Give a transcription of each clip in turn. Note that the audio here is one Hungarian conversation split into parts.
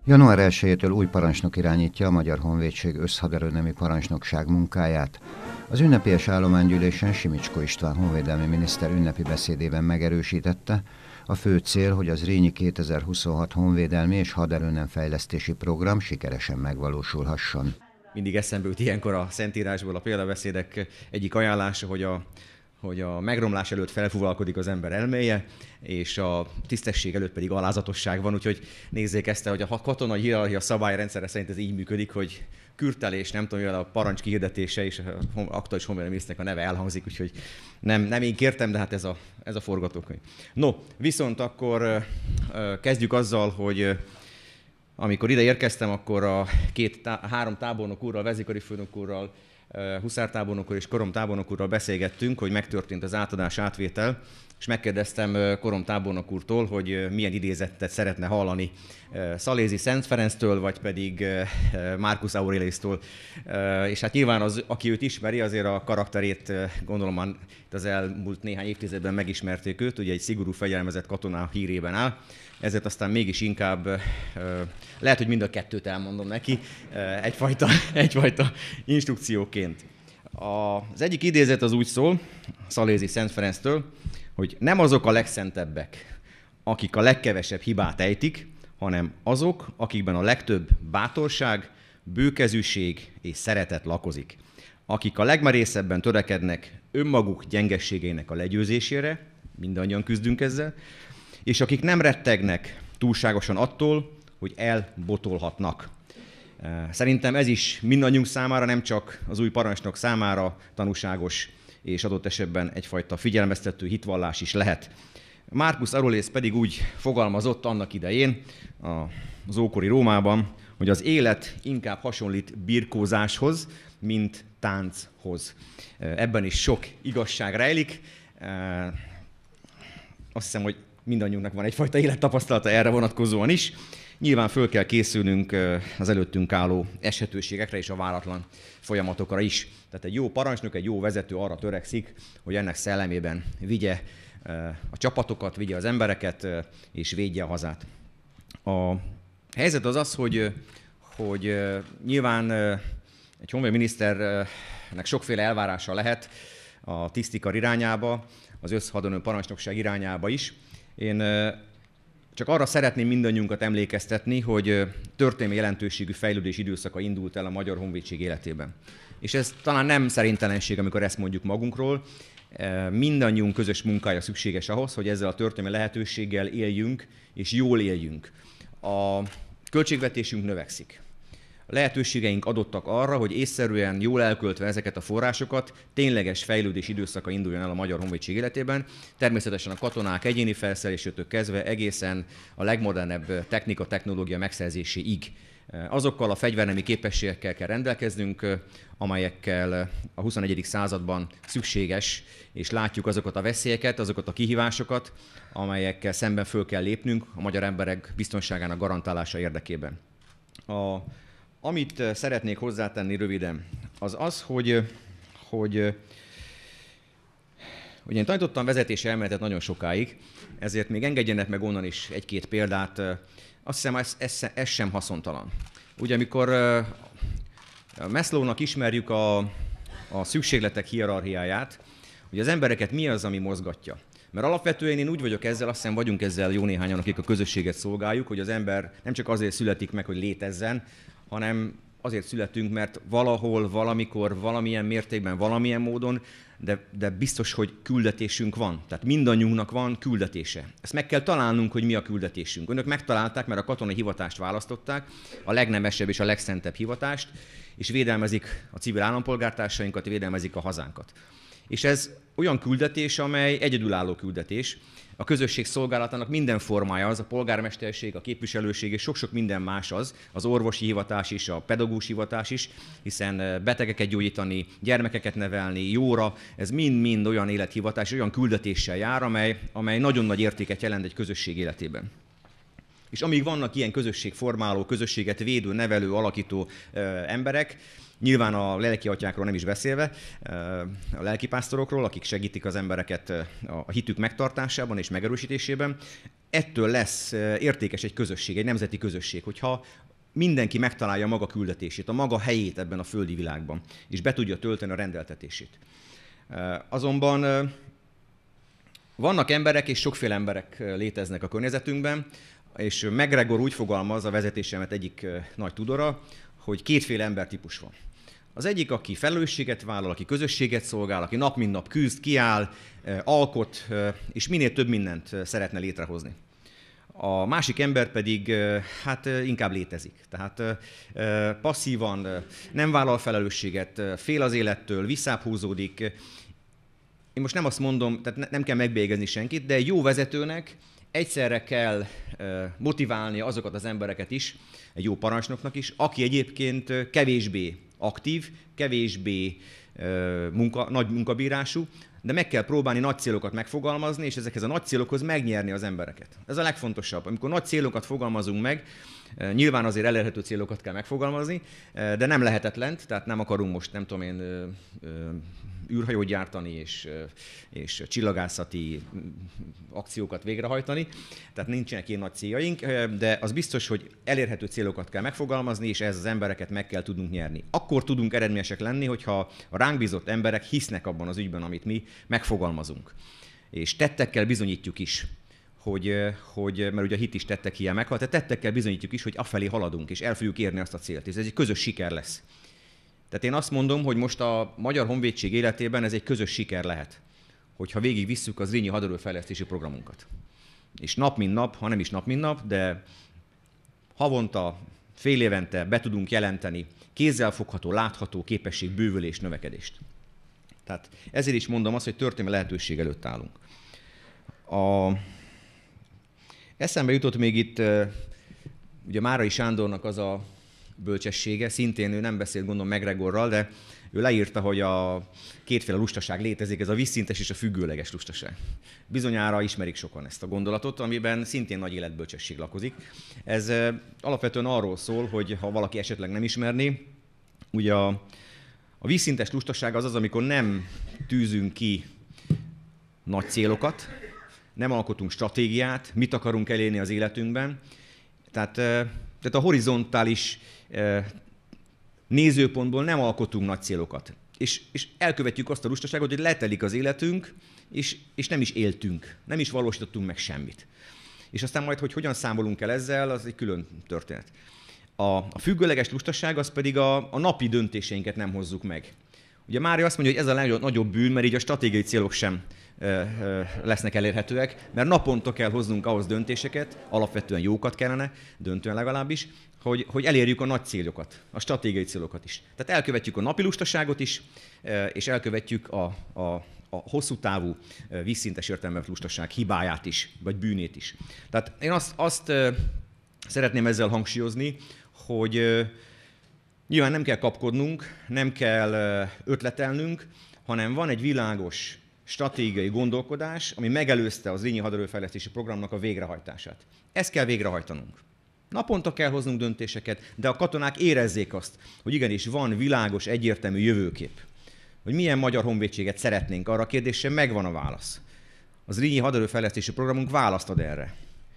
Január 1-től új parancsnok irányítja a Magyar Honvédség összhaderőnemi parancsnokság munkáját. Az ünnepélyes állománygyűlésen Simicskó István honvédelmi miniszter ünnepi beszédében megerősítette, a fő cél, hogy az Zrínyi 2026 honvédelmi és haderőnemfejlesztési program sikeresen megvalósulhasson. Mindig eszembe jut ilyenkor a Szentírásból a példabeszédek egyik ajánlása, hogy a megromlás előtt felfúvalkodik az ember elméje, és a tisztesség előtt pedig alázatosság van, úgyhogy nézzék ezt, hogy a katonai hierarchia szabályrendszere szerint ez így működik, hogy kürtelés, nem tudom, a parancs kihirdetése és a aktuális honvédelmi miniszternek a neve elhangzik, úgyhogy nem én kértem, de hát ez a forgatókönyv. No, viszont akkor kezdjük azzal, hogy amikor ide érkeztem, akkor három tábornok úrral, vezérkari főnök úrral, huszártábornok úr és koromtábornok úrral beszélgettünk, hogy megtörtént az átadás átvétel, és megkérdeztem koromtábornok úrtól, hogy milyen idézetet szeretne hallani Szalézi Szent Ferenctől, vagy pedig Marcus Aureliustól. És hát nyilván aki őt ismeri, azért a karakterét gondolom az elmúlt néhány évtizedben megismerték őt, ugye egy szigorú fegyelmezett katona hírében áll, ezért aztán mégis inkább, lehet, hogy mind a kettőt elmondom neki, egyfajta instrukcióként. Az egyik idézet az úgy szól, Szalézi Szent Ferenctől, hogy nem azok a legszentebbek, akik a legkevesebb hibát ejtik, hanem azok, akikben a legtöbb bátorság, bőkezűség és szeretet lakozik. Akik a legmerészebben törekednek önmaguk gyengességeinek a legyőzésére, mindannyian küzdünk ezzel, és akik nem rettegnek túlságosan attól, hogy elbotolhatnak. Szerintem ez is mindannyiunk számára, nem csak az új parancsnok számára tanúságos és adott esetben egyfajta figyelmeztető hitvallás is lehet. Marcus Aurelius pedig úgy fogalmazott annak idején az ókori Rómában, hogy az élet inkább hasonlít birkózáshoz, mint tánchoz. Ebben is sok igazság rejlik. Azt hiszem, hogy mindannyiunknak van egyfajta élettapasztalata erre vonatkozóan is. Nyilván föl kell készülnünk az előttünk álló eshetőségekre és a váratlan folyamatokra is. Tehát egy jó parancsnok, egy jó vezető arra törekszik, hogy ennek szellemében vigye a csapatokat, vigye az embereket és védje a hazát. A helyzet az az, hogy nyilván egy honvédelmi miniszternek sokféle elvárása lehet a tisztikar irányába, az összhaderő parancsnokság irányába is. Én csak arra szeretném mindannyiunkat emlékeztetni, hogy történelmi jelentőségű fejlődés időszaka indult el a Magyar Honvédség életében. És ez talán nem szerintelenség, amikor ezt mondjuk magunkról. Mindannyiunk közös munkája szükséges ahhoz, hogy ezzel a történelmi lehetőséggel éljünk, és jól éljünk. A költségvetésünk növekszik. A lehetőségeink adottak arra, hogy észszerűen, jól elköltve ezeket a forrásokat, tényleges fejlődés időszaka induljon el a Magyar Honvédség életében. Természetesen a katonák egyéni felszerelésétől kezdve egészen a legmodernebb technika, technológia megszerzéséig. Azokkal a fegyvernemi képességekkel kell rendelkeznünk, amelyekkel a 21. században szükséges, és látjuk azokat a veszélyeket, azokat a kihívásokat, amelyekkel szemben föl kell lépnünk a magyar emberek biztonságának garantálása érdekében. Amit szeretnék hozzátenni röviden, az az, hogy én tanítottam vezetési elméletet nagyon sokáig, ezért még engedjenek meg onnan is egy-két példát. Azt hiszem, ez sem haszontalan. Ugye, amikor Maslownak ismerjük a szükségletek hierarchiáját, hogy az embereket mi az, ami mozgatja. Mert alapvetően én úgy vagyok ezzel, azt hiszem vagyunk ezzel jó néhányan, akik a közösséget szolgáljuk, hogy az ember nem csak azért születik meg, hogy létezzen, hanem azért születünk, mert valahol, valamikor, valamilyen mértékben, valamilyen módon, de biztos, hogy küldetésünk van. Tehát mindannyiunknak van küldetése. Ezt meg kell találnunk, hogy mi a küldetésünk. Önök megtalálták, mert a katonai hivatást választották, a legnemesebb és a legszentebb hivatást, és védelmezik a civil állampolgártársainkat, védelmezik a hazánkat. És ez olyan küldetés, amely egyedülálló küldetés. A közösség szolgálatának minden formája az, a polgármesterség, a képviselőség és sok-sok minden más az orvosi hivatás is, a pedagógus hivatás is, hiszen betegeket gyógyítani, gyermekeket nevelni, jóra, ez mind-mind olyan élethivatás, olyan küldetéssel jár, amely nagyon nagy értéket jelent egy közösség életében. És amíg vannak ilyen közösségformáló, közösséget védő, nevelő, alakító emberek, nyilván a lelkiatyákról nem is beszélve, a lelkipásztorokról, akik segítik az embereket a hitük megtartásában és megerősítésében, ettől lesz értékes egy közösség, egy nemzeti közösség, hogyha mindenki megtalálja a maga küldetését, a maga helyét ebben a földi világban, és be tudja tölteni a rendeltetését. Azonban vannak emberek, és sokféle emberek léteznek a környezetünkben, és McGregor úgy fogalmaz, a vezetésemet egyik nagy tudora, hogy kétféle embertípus van. Az egyik, aki felelősséget vállal, aki közösséget szolgál, aki nap mint nap küzd, kiáll, alkot, és minél több mindent szeretne létrehozni. A másik ember pedig hát inkább létezik. Tehát passzívan nem vállal felelősséget, fél az élettől, visszább húzódik. Én most nem azt mondom, tehát nem kell megbélyegezni senkit, de egy jó vezetőnek egyszerre kell motiválni azokat az embereket is, egy jó parancsnoknak is, aki egyébként kevésbé aktív, kevésbé nagy munkabírású, de meg kell próbálni nagy célokat megfogalmazni, és ezekhez a nagy célokhoz megnyerni az embereket. Ez a legfontosabb. Amikor nagy célokat fogalmazunk meg, nyilván azért elérhető célokat kell megfogalmazni, de nem lehetetlent, tehát nem akarunk most, nem tudom én, űrhajót gyártani és csillagászati akciókat végrehajtani, tehát nincsenek ilyen nagy céljaink, de az biztos, hogy elérhető célokat kell megfogalmazni, és ez az embereket meg kell tudnunk nyerni. Akkor tudunk eredményesek lenni, hogyha a ránk bízott emberek hisznek abban az ügyben, amit mi megfogalmazunk. És tettekkel bizonyítjuk is, mert ugye a hit is tettek hiány meghalt, tehát tettekkel bizonyítjuk is, hogy afelé haladunk, és el fogjuk érni azt a célt, és ez egy közös siker lesz. Tehát én azt mondom, hogy most a Magyar Honvédség életében ez egy közös siker lehet, hogyha végigvisszük az Zrínyi haderőfejlesztési programunkat. És nap mint nap, ha nem is nap mint nap, de havonta, fél évente be tudunk jelenteni kézzelfogható, látható képesség bővülés, növekedést. Tehát ezért is mondom azt, hogy történelmi lehetőség előtt állunk. Eszembe jutott még itt ugye Márai Sándornak az a bölcsessége, szintén ő nem beszélt gondolom McGregorral, de ő leírta, hogy a kétféle lustaság létezik, ez a vízszintes és a függőleges lustaság. Bizonyára ismerik sokan ezt a gondolatot, amiben szintén nagy életbölcsesség lakozik. Ez alapvetően arról szól, hogy ha valaki esetleg nem ismerné, ugye a vízszintes lustaság az, amikor nem tűzünk ki nagy célokat, nem alkotunk stratégiát, mit akarunk elérni az életünkben. Tehát a horizontális nézőpontból nem alkotunk nagy célokat. És elkövetjük azt a lustaságot, hogy letelik az életünk, és nem is éltünk, nem is valósítottunk meg semmit. És aztán majd, hogy hogyan számolunk el ezzel, az egy külön történet. A függőleges lustaság az pedig a napi döntéseinket nem hozzuk meg. Ugye Mária azt mondja, hogy ez a legnagyobb bűn, mert így a stratégiai célok sem lesznek elérhetőek, mert naponta kell hoznunk ahhoz döntéseket, alapvetően jókat kellene, döntően legalábbis, hogy elérjük a nagy célokat, a stratégiai célokat is. Tehát elkövetjük a napi lustaságot is, és elkövetjük a hosszú távú vízszintes értelemben lustaság hibáját is, vagy bűnét is. Tehát én azt szeretném ezzel hangsúlyozni, hogy nyilván nem kell kapkodnunk, nem kell ötletelnünk, hanem van egy világos stratégiai gondolkodás, ami megelőzte az Zrínyi haderőfejlesztési programnak a végrehajtását. Ezt kell végrehajtanunk. Naponta kell hoznunk döntéseket, de a katonák érezzék azt, hogy igenis van világos, egyértelmű jövőkép. Hogy milyen magyar honvédséget szeretnénk, arra a kérdésre megvan a válasz. Az Zrínyi haderőfejlesztési programunk választ ad erre.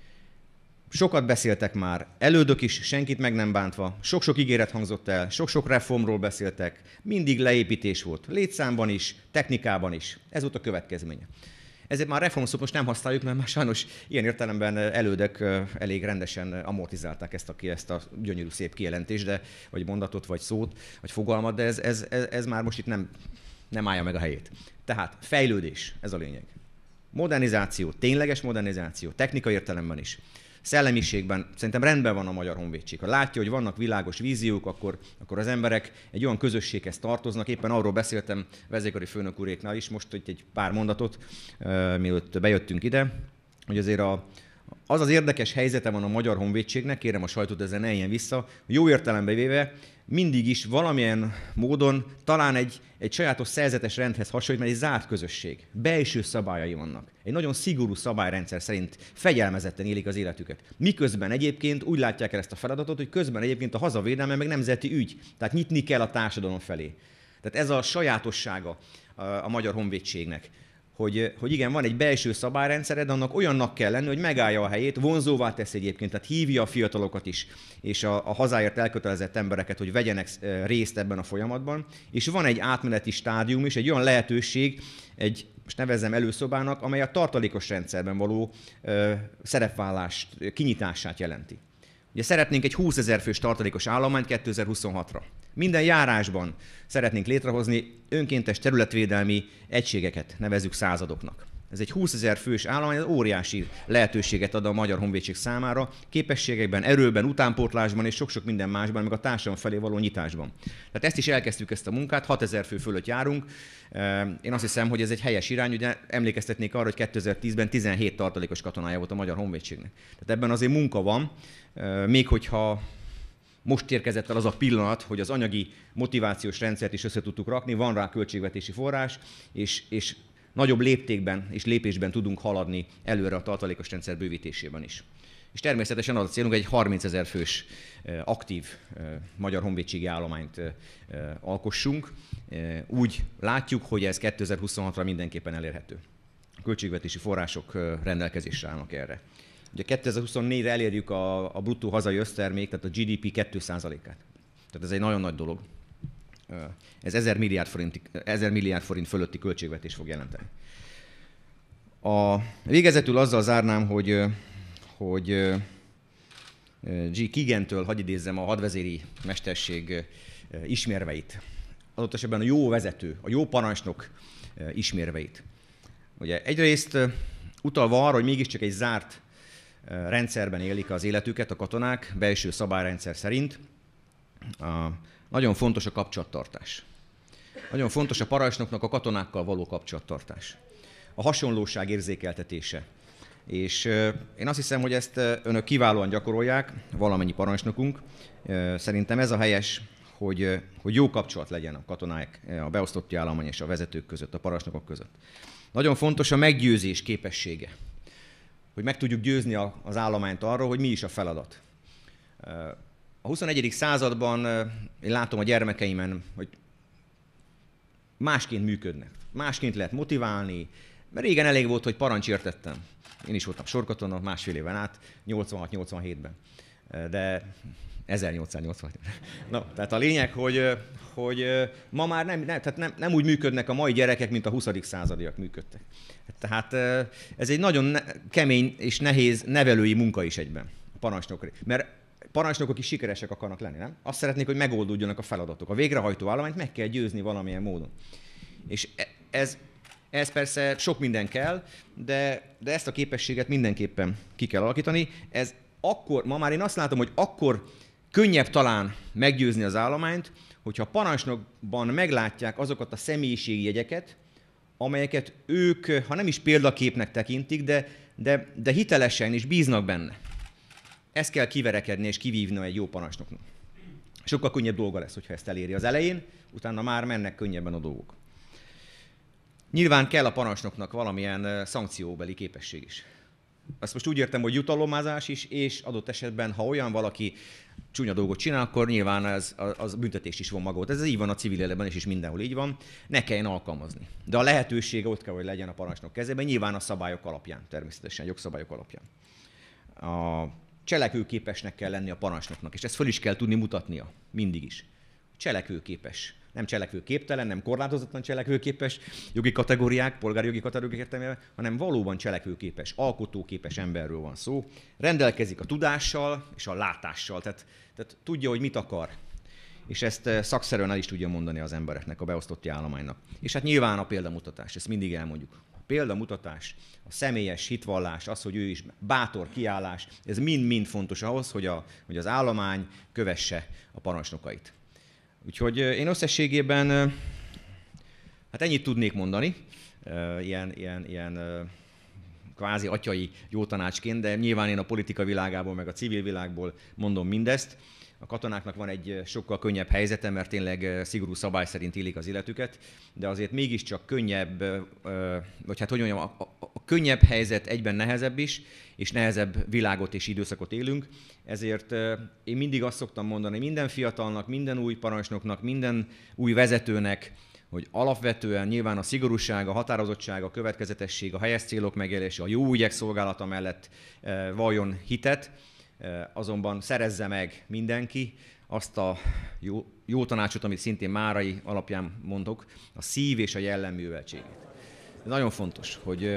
Sokat beszéltek már, elődök is, senkit meg nem bántva, sok-sok ígéret hangzott el, sok-sok reformról beszéltek, mindig leépítés volt, létszámban is, technikában is. Ez volt a következménye. Ezért már reformszót most nem használjuk, mert már sajnos ilyen értelemben elődök elég rendesen amortizálták ezt a gyönyörű szép kijelentést, vagy mondatot, vagy szót, vagy fogalmat, de ez már most itt nem állja meg a helyét. Tehát fejlődés, ez a lényeg. Modernizáció, tényleges modernizáció, technikai értelemben is. Szellemiségben szerintem rendben van a Magyar Honvédség. Ha látja, hogy vannak világos víziók, akkor az emberek egy olyan közösséghez tartoznak. Éppen arról beszéltem vezérkari főnök úréknál is, most egy pár mondatot, mielőtt bejöttünk ide, hogy azért az érdekes helyzete van a Magyar Honvédségnek, kérem a sajtót ezen ne éljen vissza, jó értelembe véve mindig is valamilyen módon talán egy sajátos szerzetes rendhez hasonlít, mert egy zárt közösség. Belső szabályai vannak. Egy nagyon szigorú szabályrendszer szerint fegyelmezetten élik az életüket. Miközben egyébként úgy látják el ezt a feladatot, hogy közben egyébként a hazavédelme meg nemzeti ügy. Tehát nyitni kell a társadalom felé. Tehát ez a sajátossága a Magyar Honvédségnek. hogy igen, van egy belső szabályrendszered, de annak olyannak kell lenni, hogy megállja a helyét, vonzóvá tesz egyébként, tehát hívja a fiatalokat is, és a hazáért elkötelezett embereket, hogy vegyenek részt ebben a folyamatban. És van egy átmeneti stádium is, egy olyan lehetőség, most nevezzem előszobának, amely a tartalékos rendszerben való szerepvállás kinyitását jelenti. Ugye szeretnénk egy 20 000 fős tartalékos állományt 2026-ra. Minden járásban szeretnénk létrehozni önkéntes területvédelmi egységeket, nevezzük századoknak. Ez egy 20 000 fős állomány, ez óriási lehetőséget ad a Magyar Honvédség számára, képességekben, erőben, utánpótlásban és sok-sok minden másban, meg a társadalom felé való nyitásban. Tehát ezt is elkezdtük, ezt a munkát, 6 000 fő fölött járunk. Én azt hiszem, hogy ez egy helyes irány, ugye emlékeztetnék arra, hogy 2010-ben 17 tartalékos katonája volt a Magyar Honvédségnek. Tehát ebben azért munka van, még hogyha most érkezett el az a pillanat, hogy az anyagi motivációs rendszert is össze tudtuk rakni, van rá költségvetési forrás, és nagyobb léptékben és lépésben tudunk haladni előre a tartalékos rendszer bővítésében is. És természetesen az a célunk, egy 30 000 fős aktív magyar honvédségi állományt alkossunk. Úgy látjuk, hogy ez 2026-ra mindenképpen elérhető. A költségvetési források rendelkezésre állnak erre. Ugye 2024-re elérjük a bruttó hazai össztermék, tehát a GDP 2%-át. Tehát ez egy nagyon nagy dolog. Ez 1000 milliárd forint fölötti költségvetés fog jelenteni. Végezetül azzal zárnám, hogy G. Keegan-től hadd idézzem a hadvezéri mesterség ismérveit. Adott esetben a jó vezető, a jó parancsnok ismérveit. Ugye egyrészt utalva arra, hogy mégiscsak egy zárt rendszerben élik az életüket a katonák, belső szabályrendszer szerint, nagyon fontos a kapcsolattartás. Nagyon fontos a parancsnoknak a katonákkal való kapcsolattartás. A hasonlóság érzékeltetése. És én azt hiszem, hogy ezt önök kiválóan gyakorolják, valamennyi parancsnokunk. Szerintem ez a helyes, hogy jó kapcsolat legyen a katonák, a beosztotti állomány és a vezetők között, a parancsnokok között. Nagyon fontos a meggyőzés képessége. Hogy meg tudjuk győzni az állományt arról, hogy mi is a feladat. A 21. században én látom a gyermekeimen, hogy másként működnek. Másként lehet motiválni, mert régen elég volt, hogy parancsértettem. Én is voltam sorkatona másfél éven át, 86-87-ben. De 1887. Na, tehát a lényeg, hogy ma már nem úgy működnek a mai gyerekek, mint a 20. századiak működtek. Tehát ez egy nagyon kemény és nehéz nevelői munka is egyben a parancsnokra. Mert parancsnokok is sikeresek akarnak lenni, nem? Azt szeretnék, hogy megoldódjanak a feladatok. A végrehajtó állományt meg kell győzni valamilyen módon. És ez persze sok minden kell, de ezt a képességet mindenképpen ki kell alakítani. Ma már én azt látom, hogy akkor könnyebb talán meggyőzni az állományt, hogyha a parancsnokban meglátják azokat a személyiségi jegyeket, amelyeket ők, ha nem is példaképnek tekintik, de hitelesen is bíznak benne. Ezt kell kiverekedni és kivívni egy jó parancsnoknak. Sokkal könnyebb dolga lesz, hogyha ezt eléri az elején, utána már mennek könnyebben a dolgok. Nyilván kell a parancsnoknak valamilyen szankcióbeli képesség is. Azt most úgy értem, hogy jutalomázás is, és adott esetben, ha olyan valaki csúnya dolgot csinál, akkor nyilván az büntetés is von magát. Ez így van a civil életben is, és mindenhol így van. Ne kelljen alkalmazni. De a lehetősége ott kell, hogy legyen a parancsnok kezében, nyilván a szabályok alapján, természetesen jogszabályok alapján. Cselekvőképesnek kell lenni a parancsnoknak, és ezt föl is kell tudni mutatnia, mindig is. Cselekvőképes. Nem cselekvőképtelen, nem korlátozottan cselekvőképes jogi kategóriák, polgári jogi kategóriák értelmében, hanem valóban cselekvőképes, alkotóképes emberről van szó. Rendelkezik a tudással és a látással, tehát tudja, hogy mit akar. És ezt szakszerűen el is tudja mondani az embereknek, a beosztotti állománynak. És hát nyilván a példamutatás, ezt mindig elmondjuk. A példamutatás, a személyes hitvallás, az, hogy ő is bátor kiállás, ez mind-mind fontos ahhoz, hogy az állomány kövesse a parancsnokait. Úgyhogy én összességében hát ennyit tudnék mondani, ilyen kvázi atyai jó tanácsként, de nyilván én a politika világából, meg a civil világból mondom mindezt. A katonáknak van egy sokkal könnyebb helyzete, mert tényleg szigorú szabály szerint élik az életüket, de azért mégiscsak könnyebb, vagy hát hogy mondjam, a könnyebb helyzet egyben nehezebb is, és nehezebb világot és időszakot élünk. Ezért én mindig azt szoktam mondani minden fiatalnak, minden új parancsnoknak, minden új vezetőnek, hogy alapvetően nyilván a szigorúság, a határozottság, a következetesség, a helyes célok megélése, a jó ügyek szolgálata mellett valljon hitet, azonban szerezze meg mindenki azt a jó tanácsot, amit szintén Márai alapján mondok, a szív és a jellem műveltségét. Nagyon fontos,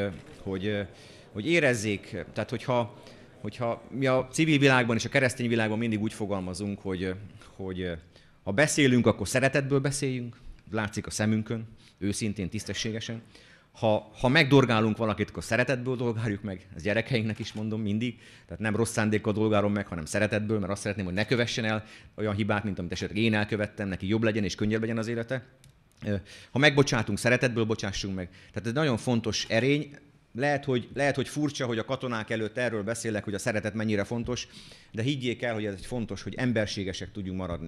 hogy érezzék, tehát hogyha mi a civil világban és a keresztény világban mindig úgy fogalmazunk, hogy ha beszélünk, akkor szeretetből beszéljünk, látszik a szemünkön, őszintén, tisztességesen. Ha megdorgálunk valakit, akkor szeretetből dolgáljuk meg, ezt gyerekeinknek is mondom mindig, tehát nem rossz szándékkal dolgálom meg, hanem szeretetből, mert azt szeretném, hogy ne kövessen el olyan hibát, mint amit esetleg én elkövettem, neki jobb legyen és könnyebb legyen az élete. Ha megbocsátunk, szeretetből bocsássunk meg. Tehát ez nagyon fontos erény. Lehet, hogy furcsa, hogy a katonák előtt erről beszélek, hogy a szeretet mennyire fontos, de higgyék el, hogy ez egy fontos, hogy emberségesek tudjunk maradni.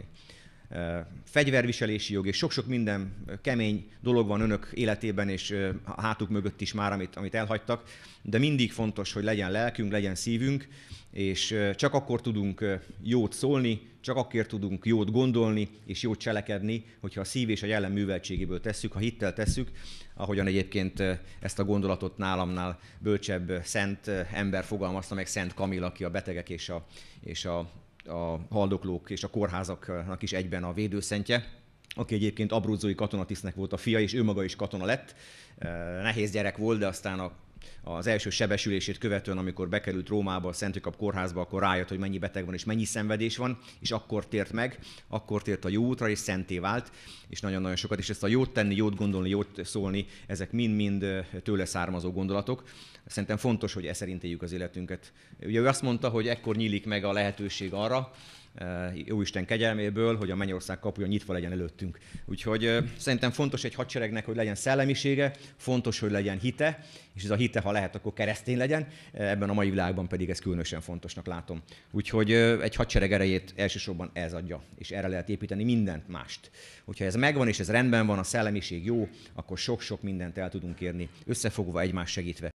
Fegyverviselési jog és sok-sok minden kemény dolog van önök életében és a hátuk mögött is már, amit elhagytak, de mindig fontos, hogy legyen lelkünk, legyen szívünk, és csak akkor tudunk jót szólni, csak akkor tudunk jót gondolni és jót cselekedni, hogyha a szív és a jellem műveltségéből tesszük, ha hittel tesszük, ahogyan egyébként ezt a gondolatot nálamnál bölcsebb szent ember fogalmazta meg, Szent Kamil, aki a betegek és a haldoklók és a kórházaknak is egyben a védőszentje, aki egyébként Abruzzói katonatisztnek volt a fia, és ő maga is katona lett. Nehéz gyerek volt, de aztán az első sebesülését követően, amikor bekerült Rómába, a Szent Jakab kórházba, akkor rájött, hogy mennyi beteg van és mennyi szenvedés van, és akkor tért meg, akkor tért a jó útra, és szenté vált, és nagyon-nagyon sokat. És ezt a jót tenni, jót gondolni, jót szólni, ezek mind-mind tőle származó gondolatok. Szerintem fontos, hogy szerint éljük az életünket. Ugye ő azt mondta, hogy ekkor nyílik meg a lehetőség arra, Jóisten kegyelméből, hogy a mennyország kapuja nyitva legyen előttünk. Úgyhogy szerintem fontos egy hadseregnek, hogy legyen szellemisége, fontos, hogy legyen hite, és ez a hite, ha lehet, akkor keresztény legyen, ebben a mai világban pedig ez különösen fontosnak látom. Úgyhogy egy hadsereg erejét elsősorban ez adja, és erre lehet építeni mindent mást. Hogyha ez megvan, és ez rendben van, a szellemiség jó, akkor sok-sok mindent el tudunk érni, összefogva, egymást segítve.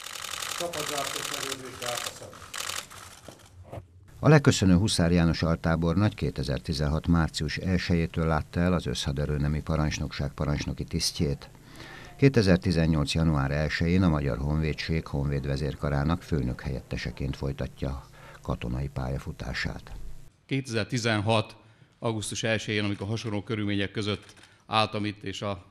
A leköszönő Huszár János altábornagy 2016. március 1-től látta el az Összhaderőnemi Parancsnokság parancsnoki tisztjét. 2018. január 1-én a Magyar Honvédség honvédvezérkarának főnök helyetteseként folytatja katonai pályafutását. 2016. augusztus 1-én, amikor hasonló körülmények között álltam itt, és a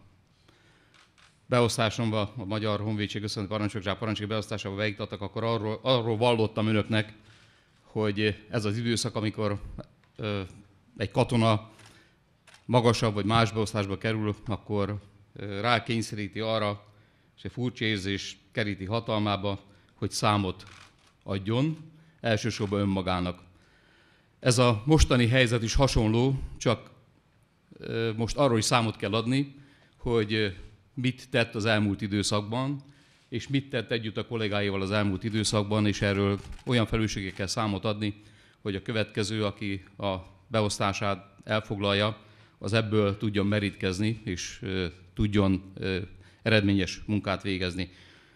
beosztásomba, a Magyar Honvédség Összhaderőnemi Parancsnokság parancsnoki beosztásába beiktattak, akkor arról vallottam önöknek, hogy ez az időszak, amikor egy katona magasabb vagy más beosztásba kerül, akkor rákényszeríti arra, és egy furcsa érzés keríti hatalmába, hogy számot adjon, elsősorban önmagának. Ez a mostani helyzet is hasonló, csak most arról is számot kell adni, hogy mit tett az elmúlt időszakban, és mit tett együtt a kollégáival az elmúlt időszakban, és erről olyan felelősségekkel kell számot adni, hogy a következő, aki a beosztását elfoglalja, az ebből tudjon merítkezni, és tudjon eredményes munkát végezni.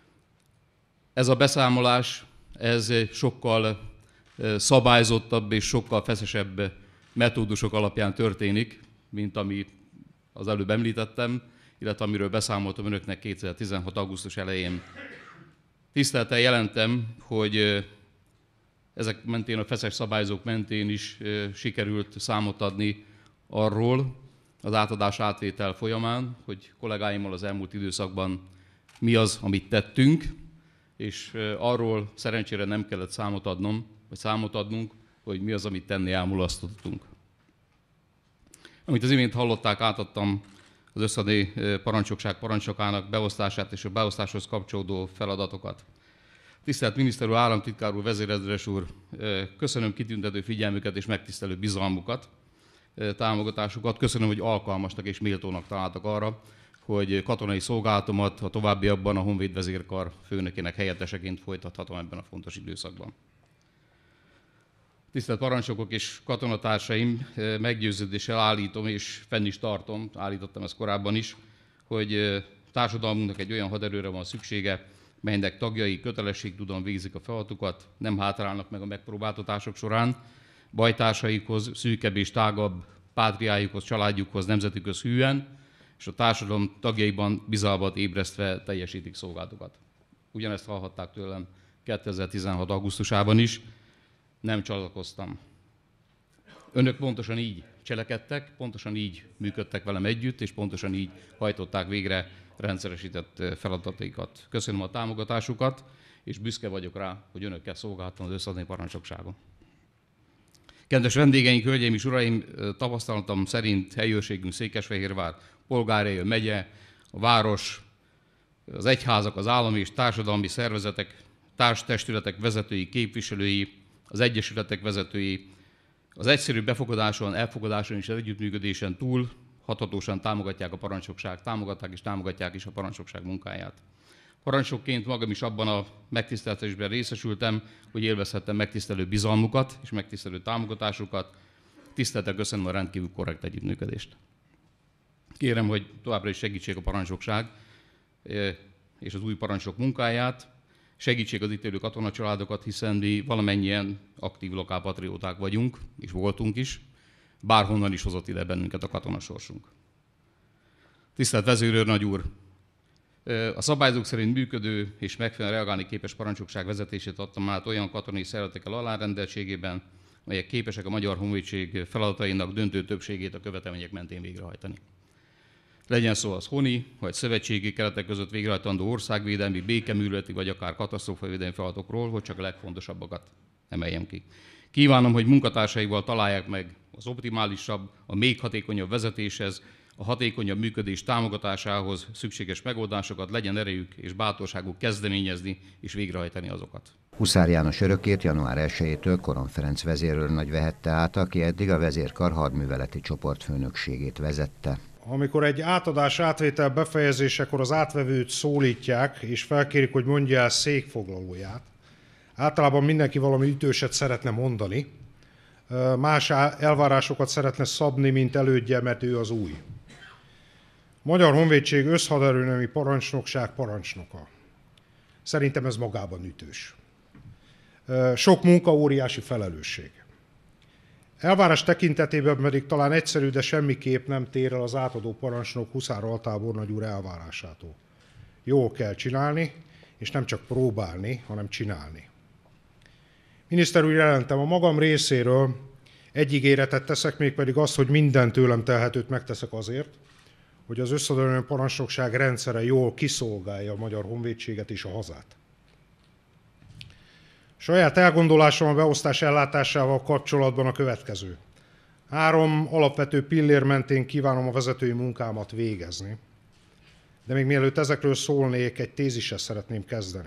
Ez a beszámolás, ez sokkal szabályzottabb és sokkal feszesebb metódusok alapján történik, mint ami az előbb említettem, illetve amiről beszámoltam önöknek 2016. augusztus elején. Tisztelettel jelentem, hogy ezek mentén, a feszes szabályzók mentén is sikerült számot adni arról az átadás-átvétel folyamán, hogy kollégáimmal az elmúlt időszakban mi az, amit tettünk, és arról szerencsére nem kellett számot adnunk, hogy mi az, amit tenni elmulasztottunk. Amit az imént hallották, átadtam az Összhaderőnemi Parancsnokság parancsnokának beosztását és a beosztáshoz kapcsolódó feladatokat. Tisztelt miniszter úr, államtitkár úr, vezérezredes úr, köszönöm kitüntető figyelmüket és megtisztelő bizalmukat, támogatásukat. Köszönöm, hogy alkalmasnak és méltónak találtak arra, hogy katonai szolgálatomat a továbbiakban a Honvéd vezérkar főnökének helyetteseként folytathatom ebben a fontos időszakban. Tisztelt parancsnokok és katonatársaim, meggyőződéssel állítom, és fenn is tartom, állítottam ezt korábban is, hogy társadalmunknak egy olyan haderőre van szüksége, melynek tagjai kötelességtudóan végzik a feladatukat, nem hátrálnak meg a megpróbáltatások során, bajtársaikhoz, szűkebb és tágabb pátriájukhoz, családjukhoz, nemzetükhöz hűen, és a társadalom tagjaiban bizalmat ébresztve teljesítik szolgálatukat. Ugyanezt hallhatták tőlem 2016. augusztusában is, nem csatlakoztam. Önök pontosan így cselekedtek, pontosan így működtek velem együtt, és pontosan így hajtották végre rendszeresített feladataikat. Köszönöm a támogatásukat, és büszke vagyok rá, hogy önökkel szolgáltam az összhadni parancsnokságon. Kedves vendégeink, hölgyeim és uraim, tapasztalatom szerint helyőrségünk Székesfehérvár polgárai, a megye, a város, az egyházak, az állami és társadalmi szervezetek, társtestületek vezetői, képviselői, az egyesületek vezetői, az egyszerű befogadáson, elfogadáson és az együttműködésen túl hathatósan támogatják a parancsnokság, támogatják is a parancsnokság munkáját. Parancsnokként magam is abban a megtiszteltetésben részesültem, hogy élvezhettem megtisztelő bizalmukat és megtisztelő támogatásukat. Tisztelettel köszönöm a rendkívül korrekt együttműködést. Kérem, hogy továbbra is segítsék a parancsnokság és az új parancsnok munkáját, segítsék az itt élő katonacsaládokat, hiszen mi valamennyien aktív lokálpatrióták vagyunk, és voltunk is, bárhonnan is hozott ide bennünket a katonasorsunk. Tisztelt vezérőrnagy úr! A szabályzók szerint működő és megfelelően reagálni képes parancsnokság vezetését adtam át olyan katonai szervezetekkel alárendeltségében, melyek képesek a Magyar Honvédség feladatainak döntő többségét a követelmények mentén végrehajtani. Legyen szó az honi vagy szövetségi keretek között végrehajtandó országvédelmi, békeműveleti vagy akár katasztrófavédelmi feladatokról, hogy csak a legfontosabbakat emeljem ki. Kívánom, hogy munkatársaival találják meg az optimálisabb, a még hatékonyabb vezetéshez, a hatékonyabb működés támogatásához szükséges megoldásokat, legyen erejük és bátorságuk kezdeményezni és végrehajtani azokat. Huszár János örökét január 1-től Koron Ferenc vezérőrnagy vehette át, aki eddig a vezérkar hadműveleti csoportfőnökségét vezette. Amikor egy átadás-átvétel befejezésekor az átvevőt szólítják, és felkérik, hogy mondja el székfoglalóját, általában mindenki valami ütőset szeretne mondani, más elvárásokat szeretne szabni, mint elődje, mert ő az új. Magyar Honvédség összhaderőnemi parancsnokság parancsnoka. Szerintem ez magában ütős. Sok munka, óriási felelősség. Elvárás tekintetében pedig talán egyszerű, de semmiképp nem tér el az átadó parancsnok Huszár altábornagy úr elvárásától. Jól kell csinálni, és nem csak próbálni, hanem csinálni. Miniszter úr, jelentem a magam részéről egy ígéretet teszek, mégpedig azt, hogy minden tőlem telhetőt megteszek azért, hogy az összhaderőnemi parancsnokság rendszere jól kiszolgálja a Magyar Honvédséget és a hazát. Saját elgondolásom a beosztás ellátásával kapcsolatban a következő. 3 alapvető pillér mentén kívánom a vezetői munkámat végezni. De még mielőtt ezekről szólnék, egy tézissel szeretném kezdeni.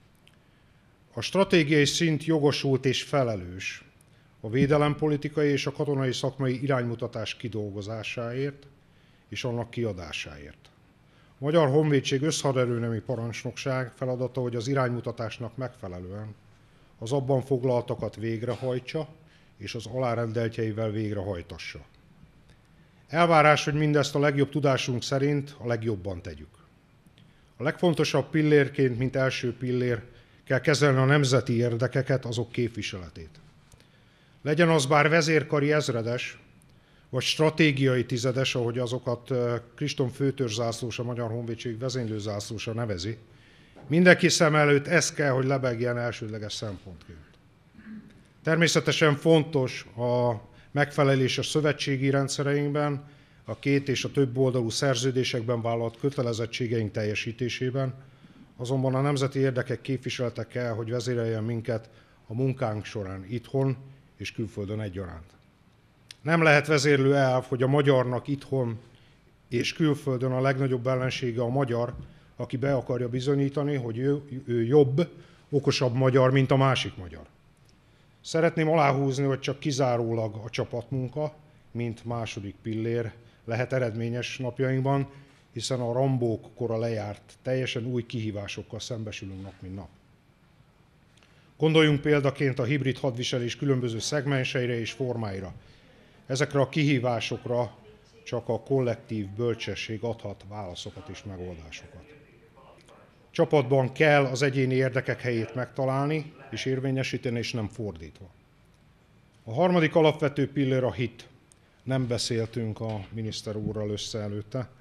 A stratégiai szint jogosult és felelős a védelempolitikai és a katonai szakmai iránymutatás kidolgozásáért és annak kiadásáért. A Magyar Honvédség összhaderőnemi parancsnokság feladata, hogy az iránymutatásnak megfelelően az abban foglaltakat végrehajtsa, és az alárendeltjeivel végrehajtassa. Elvárás, hogy mindezt a legjobb tudásunk szerint a legjobban tegyük. A legfontosabb pillérként, mint első pillér, kell kezelni a nemzeti érdekeket, azok képviseletét. Legyen az bár vezérkari ezredes, vagy stratégiai tizedes, ahogy azokat Kriston főtörzszászlós, a Magyar Honvédség vezénylőzászlósa nevezi, mindenki szem előtt ez kell, hogy lebegjen elsődleges szempontként. Természetesen fontos a megfelelés a szövetségi rendszereinkben, a 2 és a több oldalú szerződésekben vállalt kötelezettségeink teljesítésében, azonban a nemzeti érdekek képviselete kell, hogy vezéreljen minket a munkánk során itthon és külföldön egyaránt. Nem lehet vezérlő elv, hogy a magyarnak itthon és külföldön a legnagyobb ellensége a magyar, aki be akarja bizonyítani, hogy ő jobb, okosabb magyar, mint a másik magyar. Szeretném aláhúzni, hogy csak kizárólag a csapatmunka, mint második pillér lehet eredményes napjainkban, hiszen a Rambók kora lejárt, teljesen új kihívásokkal szembesülünk nap mint nap. Gondoljunk példaként a hibrid hadviselés különböző szegmenseire és formáira. Ezekre a kihívásokra csak a kollektív bölcsesség adhat válaszokat és megoldásokat. Csapatban kell az egyéni érdekek helyét megtalálni és érvényesíteni, és nem fordítva. A harmadik alapvető pillér a hit. Nem beszéltünk a miniszter úrral össze előtte.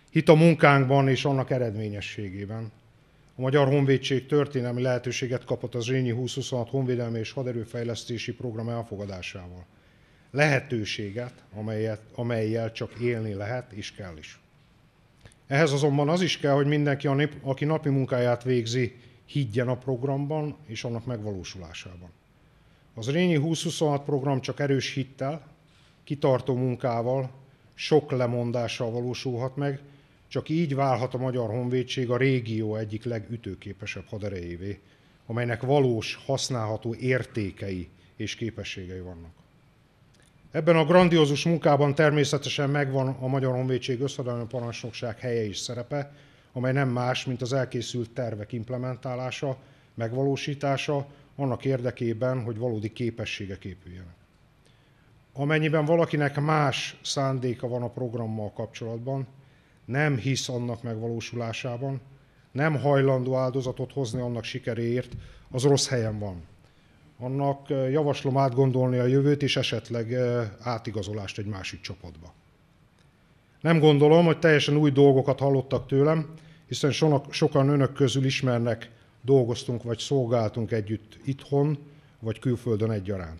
Hit a munkánkban és annak eredményességében. A Magyar Honvédség történelmi lehetőséget kapott az Zrínyi 2026 honvédelmi és haderőfejlesztési program elfogadásával. Lehetőséget, amellyel csak élni lehet és kell is. Ehhez azonban az is kell, hogy mindenki, aki napi munkáját végzi, higgyen a programban és annak megvalósulásában. Az Zrínyi 2026 program csak erős hittel, kitartó munkával, sok lemondással valósulhat meg, csak így válhat a Magyar Honvédség a régió egyik legütőképesebb haderejévé, amelynek valós, használható értékei és képességei vannak. Ebben a grandiózus munkában természetesen megvan a Magyar Honvédség összhaderő parancsnokság helye és szerepe, amely nem más, mint az elkészült tervek implementálása, megvalósítása, annak érdekében, hogy valódi képességek épüljenek. Amennyiben valakinek más szándéka van a programmal kapcsolatban, nem hisz annak megvalósulásában, nem hajlandó áldozatot hozni annak sikeréért, az rossz helyen van. Annak javaslom átgondolni a jövőt és esetleg átigazolást egy másik csapatba. Nem gondolom, hogy teljesen új dolgokat hallottak tőlem, hiszen sokan önök közül ismernek, dolgoztunk vagy szolgáltunk együtt itthon vagy külföldön egyaránt.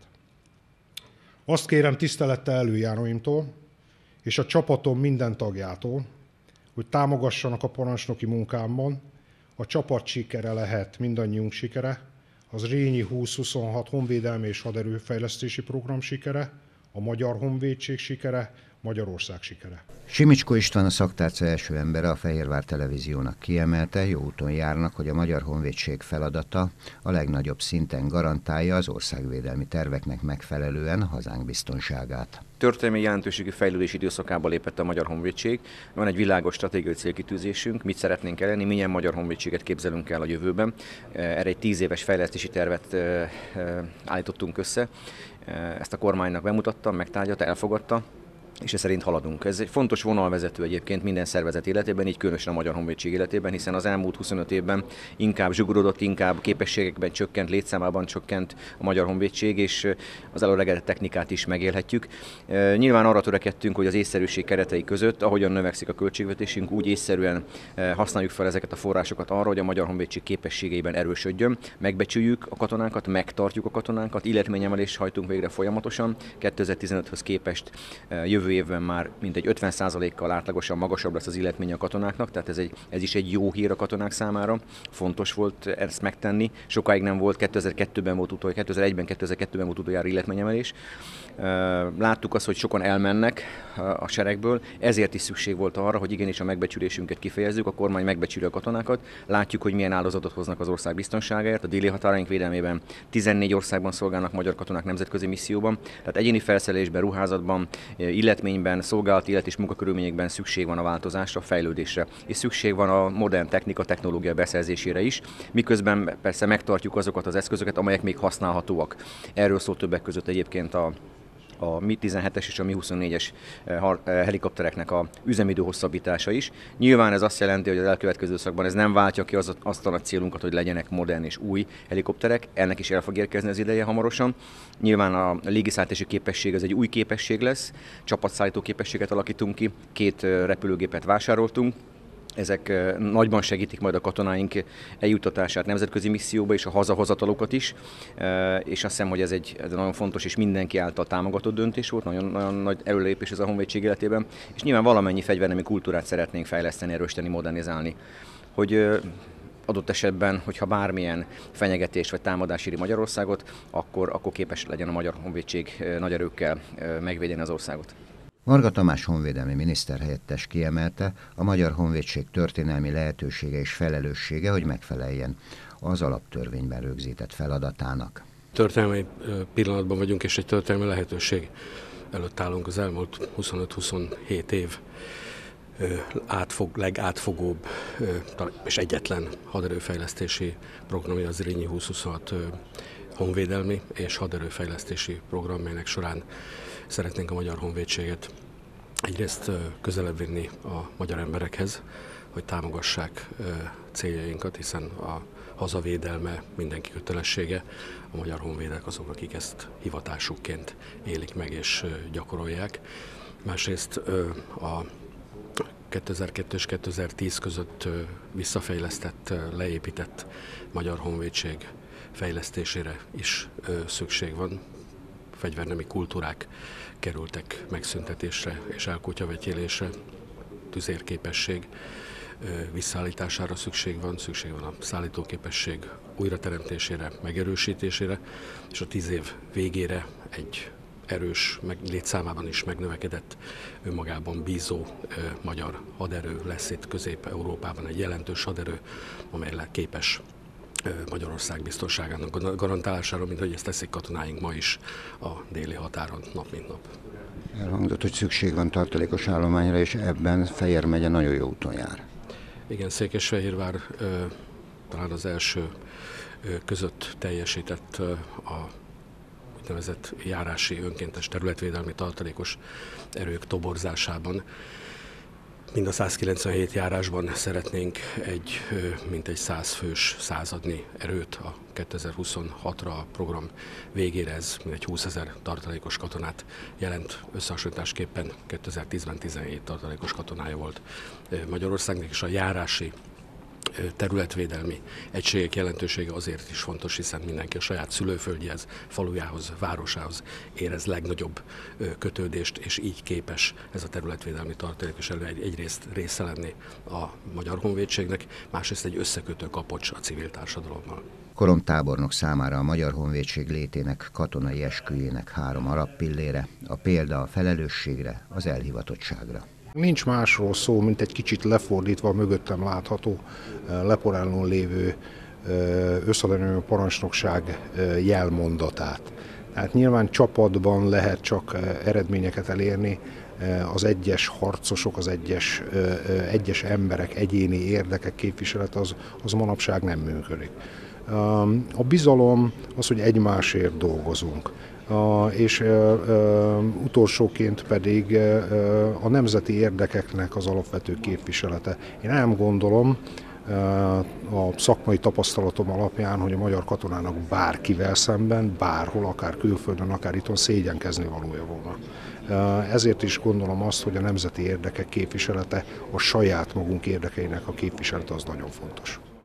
Azt kérem tisztelettel előjáróimtól és a csapatom minden tagjától, hogy támogassanak a parancsnoki munkámban, a csapat sikere lehet mindannyiunk sikere, az Zrínyi 2026 honvédelmi és haderőfejlesztési program sikere, a Magyar Honvédség sikere, Magyarország sikere. Simicskó István, a szaktárca első embere, a Fehérvár Televíziónak kiemelte, jó úton járnak, hogy a Magyar Honvédség feladata a legnagyobb szinten garantálja az országvédelmi terveknek megfelelően hazánk biztonságát. Történelmi jelentőségű fejlődési időszakába lépett a Magyar Honvédség. Van egy világos stratégiai célkitűzésünk, mit szeretnénk elérni, milyen Magyar Honvédséget képzelünk el a jövőben. Erre egy 10 éves fejlesztési tervet állítottunk össze. Ezt a kormánynak bemutattam, megtárgyalta, elfogadta, és ez szerint haladunk. Ez egy fontos vonalvezető egyébként minden szervezet életében, így különösen a Magyar Honvédség életében, hiszen az elmúlt 25 évben inkább zsugorodott, inkább képességekben csökkent, létszámában csökkent a Magyar Honvédség, és az előregedett technikát is megélhetjük. Nyilván arra törekedtünk, hogy az észszerűség keretei között, ahogyan növekszik a költségvetésünk, úgy észszerűen használjuk fel ezeket a forrásokat arra, hogy a Magyar Honvédség képességeiben erősödjön, megbecsüljük a katonánkat, megtartjuk a katonánkat, illetményemelést hajtunk végre folyamatosan. 2015-höz képest jövő évben már mintegy 50%-kal átlagosan magasabb lesz az illetménye a katonáknak, tehát ez is egy jó hír a katonák számára. Fontos volt ezt megtenni. Sokáig nem volt, 2002-ben volt utoljára, 2001-ben volt utoljára illetményemelés. Láttuk azt, hogy sokan elmennek a seregből, ezért is szükség volt arra, hogy igenis a megbecsülésünket kifejezzük, a kormány megbecsüli a katonákat. Látjuk, hogy milyen áldozatot hoznak az ország biztonságáért, a déli határaink védelmében 14 országban szolgálnak magyar katonák nemzetközi misszióban, tehát egyéni felszerelésben, ruházatban, illetményben, szolgálati élet és munkakörülményekben szükség van a változásra, a fejlődésre, és szükség van a modern technika, technológia beszerzésére is, miközben persze megtartjuk azokat az eszközöket, amelyek még használhatóak. Erről szól többek között egyébként a Mi-17-es és a Mi-24-es helikoptereknek a üzemidő hosszabbítása is. Nyilván ez azt jelenti, hogy az elkövetkező időszakban ez nem váltja ki azt a nagy célunkat, hogy legyenek modern és új helikopterek, ennek is el fog érkezni az ideje hamarosan. Nyilván a légiszállítási képesség az egy új képesség lesz, csapatszállító képességet alakítunk ki, 2 repülőgépet vásároltunk. Ezek nagyban segítik majd a katonáink eljuttatását nemzetközi misszióba és a hazahozatalokat is, és azt hiszem, hogy ez egy nagyon fontos és mindenki által támogatott döntés volt, nagyon, nagyon nagy előrelépés ez a honvédség életében, és nyilván valamennyi fegyvernemi kultúrát szeretnénk fejleszteni, erősíteni, modernizálni, hogy adott esetben, hogyha bármilyen fenyegetés vagy támadás éri Magyarországot, akkor képes legyen a Magyar Honvédség nagy erőkkel megvédeni az országot. Varga Tamás honvédelmi miniszterhelyettes kiemelte, a Magyar Honvédség történelmi lehetősége és felelőssége, hogy megfeleljen az alaptörvényben rögzített feladatának. Történelmi pillanatban vagyunk, és egy történelmi lehetőség előtt állunk. Az elmúlt 25-27 év legátfogóbb és egyetlen haderőfejlesztési programja az Zrínyi 2026 honvédelmi és haderőfejlesztési program, melynek során szeretnénk a Magyar Honvédséget egyrészt közelebb vinni a magyar emberekhez, hogy támogassák céljainkat, hiszen a hazavédelme mindenki kötelessége. A magyar honvédek azok, akik ezt hivatásukként élik meg és gyakorolják. Másrészt a 2002 és 2010 között visszafejlesztett, leépített Magyar Honvédség fejlesztésére is szükség van. Fegyvernemi kultúrák kerültek megszüntetésre és elkutyavetélésre, tüzérképesség visszaállítására szükség van a szállítóképesség újrateremtésére, megerősítésére, és a 10 év végére egy erős, létszámában is megnövekedett, önmagában bízó magyar haderő lesz itt Közép-Európában, egy jelentős haderő, amely képes Magyarország biztonságának garantálására, mint hogy ezt teszik katonáink ma is a déli határon nap mint nap. Elhangzott, hogy szükség van tartalékos állományra, és ebben Fejér megye nagyon jó úton jár. Igen, Székesfehérvár talán az első között teljesített a úgynevezett járási önkéntes területvédelmi tartalékos erők toborzásában. Mind a 197 járásban szeretnénk egy mintegy 100 fős századnyi erőt a 2026-ra a program végére, ez mindegy 20 000 tartalékos katonát jelent. Összehasonlításképpen 2010-ben 17 tartalékos katonája volt Magyarországnak, és a járási területvédelmi egységek jelentősége azért is fontos, hiszen mindenki a saját szülőföldjéhez, falujához, városához érez legnagyobb kötődést, és így képes ez a területvédelmi tartalékos erő egyrészt része lenni a Magyar Honvédségnek, másrészt egy összekötő kapocs a civil társadalommal. Korom tábornok számára a Magyar Honvédség létének, katonai esküjének 3 alappillére, a példa a felelősségre, az elhivatottságra. Nincs másról szó, mint egy kicsit lefordítva a mögöttem látható Leporellón lévő összhaderő parancsnokság jelmondatát. Tehát nyilván csapatban lehet csak eredményeket elérni, az egyes harcosok, az egyes emberek egyéni érdekek képviselet az manapság nem működik. A bizalom az, hogy egymásért dolgozunk. És utolsóként pedig a nemzeti érdekeknek az alapvető képviselete. Én nem gondolom a szakmai tapasztalatom alapján, hogy a magyar katonának bárkivel szemben, bárhol, akár külföldön, akár itthon szégyenkezni valója volna. Ezért is gondolom azt, hogy a nemzeti érdekek képviselete, a saját magunk érdekeinek a képviselete az nagyon fontos.